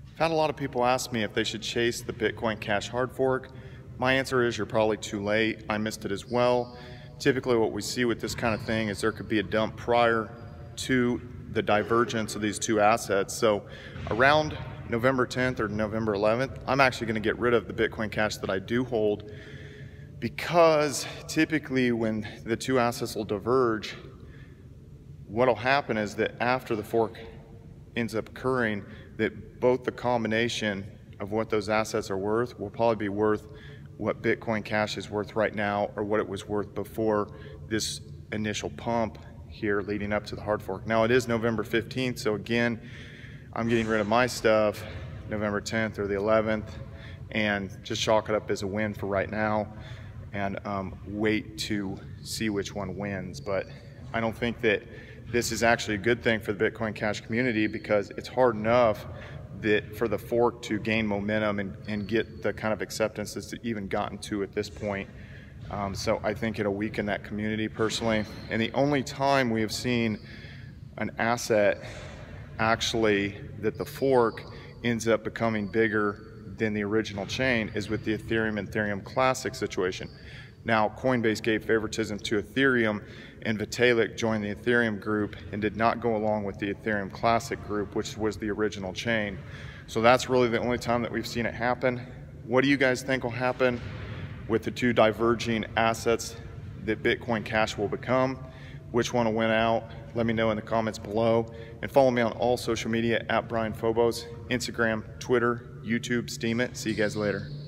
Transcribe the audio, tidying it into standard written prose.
I've had a lot of people ask me if they should chase the Bitcoin Cash hard fork. My answer is you're probably too late. I missed it as well. Typically what we see with this kind of thing is there could be a dump prior to the divergence of these two assets. So around November 10th or November 11th, I'm actually going to get rid of the Bitcoin Cash that I do hold, because typically when the two assets will diverge, what'll happen is that after the fork ends up occurring, that both the combination of what those assets are worth will probably be worth what Bitcoin Cash is worth right now, or what it was worth before this initial pump here leading up to the hard fork. Now it is November 15th, so again, I'm getting rid of my stuff November 10th or the 11th and just chalk it up as a win for right now, and wait to see which one wins. But I don't think that this is actually a good thing for the Bitcoin Cash community, because it's hard enough that for the fork to gain momentum and get the kind of acceptance that's even gotten to at this point. So I think it'll weaken that community personally. And the only time we have seen an asset actually that the fork ends up becoming bigger than the original chain is with the Ethereum and Ethereum Classic situation. Now, Coinbase gave favoritism to Ethereum, and Vitalik joined the Ethereum group and did not go along with the Ethereum Classic group, which was the original chain. So that's really the only time that we've seen it happen. What do you guys think will happen with the two diverging assets that Bitcoin Cash will become? Which one will win out? Let me know in the comments below. And follow me on all social media at Brian Phobos, Instagram, Twitter, YouTube, Steemit. See you guys later.